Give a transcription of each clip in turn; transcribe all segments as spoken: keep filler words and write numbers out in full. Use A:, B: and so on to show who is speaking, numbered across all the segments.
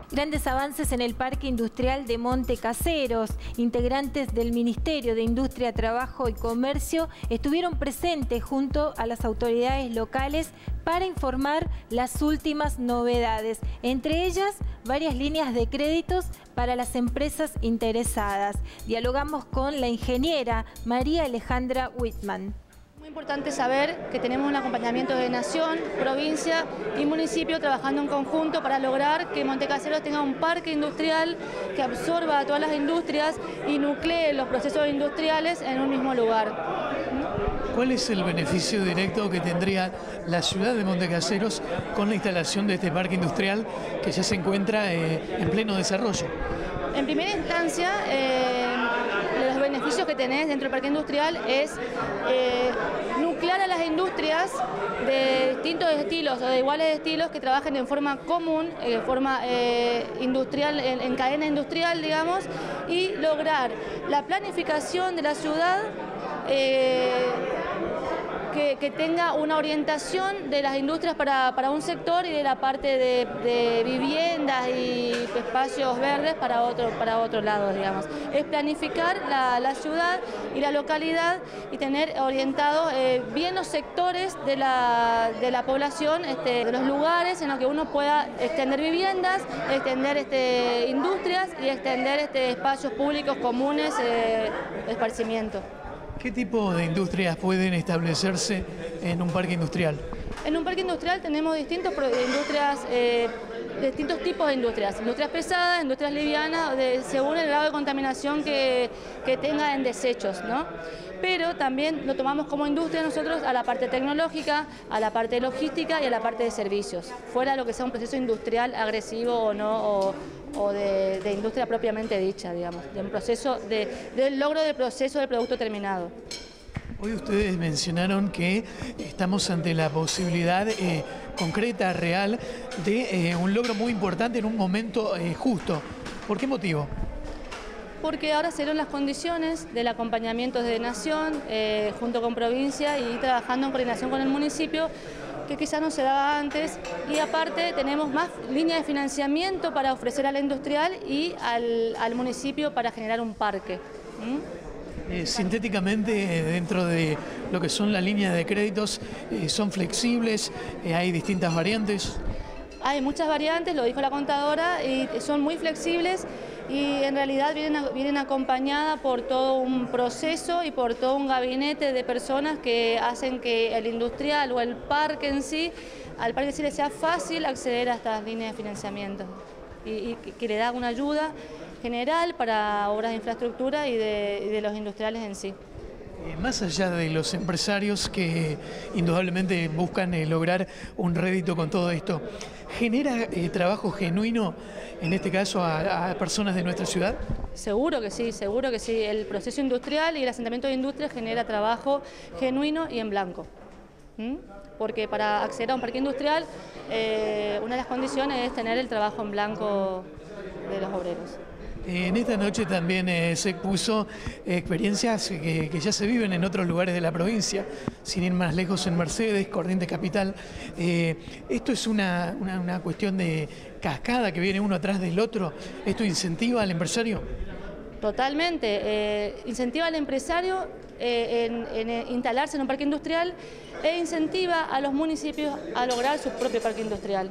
A: Grandes avances en el Parque Industrial de Monte Caseros. Integrantes del Ministerio de Industria, Trabajo y Comercio estuvieron presentes junto a las autoridades locales para informar las últimas novedades, entre ellas varias líneas de créditos para las empresas interesadas. Dialogamos con la ingeniera María Alejandra Whitman.
B: Muy importante saber que tenemos un acompañamiento de nación, provincia y municipio trabajando en conjunto para lograr que Monte Caseros tenga un parque industrial que absorba a todas las industrias y nuclee los procesos industriales en un mismo lugar.
C: ¿Cuál es el beneficio directo que tendría la ciudad de Monte Caseros con la instalación de este parque industrial que ya se encuentra eh, en pleno desarrollo?
B: En primera instancia, eh, los beneficios que tenés dentro del parque industrial es eh, nuclear a las industrias de distintos estilos o de iguales estilos que trabajen en forma común, en forma eh, industrial, en, en cadena industrial, digamos, y lograr la planificación de la ciudad eh, Que, que tenga una orientación de las industrias para, para un sector y de la parte de, de viviendas y espacios verdes para otro, para otro lado, digamos. Es planificar la, la ciudad y la localidad y tener orientados eh, bien los sectores de la, de la población, este, de los lugares en los que uno pueda extender viviendas, extender este, industrias y extender este, espacios públicos comunes eh, de esparcimiento.
C: ¿Qué tipo de industrias pueden establecerse en un parque industrial?
B: En un parque industrial tenemos distintos industrias, eh, distintos tipos de industrias, industrias pesadas, industrias livianas, de, según el grado de contaminación que, que tenga en desechos, ¿no? Pero también lo tomamos como industria nosotros a la parte tecnológica, a la parte logística y a la parte de servicios, fuera de lo que sea un proceso industrial agresivo o no, o, o de, de industria propiamente dicha, digamos, de un proceso de, del logro del proceso del producto terminado.
C: Hoy ustedes mencionaron que estamos ante la posibilidad eh, concreta, real, de eh, un logro muy importante en un momento eh, justo. ¿Por qué motivo?
B: Porque ahora se dieron las condiciones del acompañamiento desde Nación, eh, junto con provincia y trabajando en coordinación con el municipio, que quizás no se daba antes, y aparte tenemos más líneas de financiamiento para ofrecer a la industrial y al, al municipio para generar un parque. ¿Mm?
C: Eh, sintéticamente, eh, dentro de lo que son las líneas de créditos, eh, son flexibles, eh, hay distintas variantes.
B: Hay muchas variantes, lo dijo la contadora, y son muy flexibles y en realidad vienen, vienen acompañadas por todo un proceso y por todo un gabinete de personas que hacen que el industrial o el parque en sí, al parque en sí le sea fácil acceder a estas líneas de financiamiento y, y que le da una ayuda general para obras de infraestructura y de, y de los industriales en sí.
C: Eh, más allá de los empresarios que indudablemente buscan eh, lograr un rédito con todo esto, ¿genera eh, trabajo genuino, en este caso, a, a personas de nuestra ciudad?
B: Seguro que sí, seguro que sí. El proceso industrial y el asentamiento de industria genera trabajo genuino y en blanco. ¿Mm? Porque para acceder a un parque industrial, eh, una de las condiciones es tener el trabajo en blanco de los obreros.
C: En esta noche también eh, se expuso eh, experiencias que, que ya se viven en otros lugares de la provincia, sin ir más lejos en Mercedes, Corrientes Capital. Eh, ¿Esto es una, una, una cuestión de cascada que viene uno atrás del otro? ¿Esto incentiva al empresario?
B: Totalmente. Eh, incentiva al empresario eh, en, en instalarse en un parque industrial e incentiva a los municipios a lograr su propio parque industrial.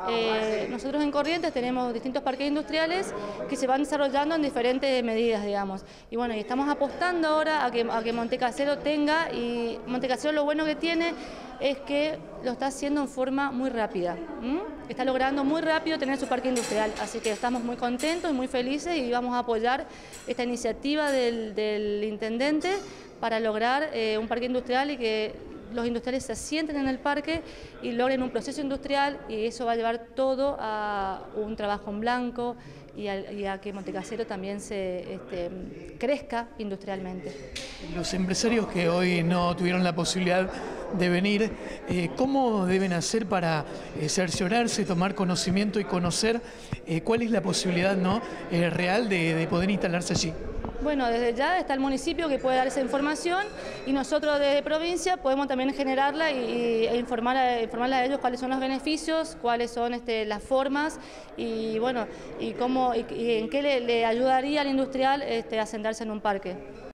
B: Eh, nosotros en Corrientes tenemos distintos parques industriales que se van desarrollando en diferentes medidas, digamos. Y bueno, y estamos apostando ahora a que, a que Monte Caseros tenga, y Monte Caseros lo bueno que tiene es que lo está haciendo en forma muy rápida. ¿Mm? Está logrando muy rápido tener su parque industrial, así que estamos muy contentos y muy felices y vamos a apoyar esta iniciativa del, del intendente para lograr eh, un parque industrial y que los industriales se asienten en el parque y logren un proceso industrial, y eso va a llevar todo a un trabajo en blanco y a, y a que Monte Caseros también se este, crezca industrialmente.
C: Los empresarios que hoy no tuvieron la posibilidad de venir, eh, ¿cómo deben hacer para eh, cerciorarse, tomar conocimiento y conocer eh, cuál es la posibilidad, ¿no?, eh, real de, de poder instalarse allí?
B: Bueno, desde ya está el municipio que puede dar esa información y nosotros desde provincia podemos también generarla y, e informar a, informarle a ellos cuáles son los beneficios, cuáles son este, las formas y bueno y cómo y, y en qué le, le ayudaría al industrial este, a sentarse en un parque.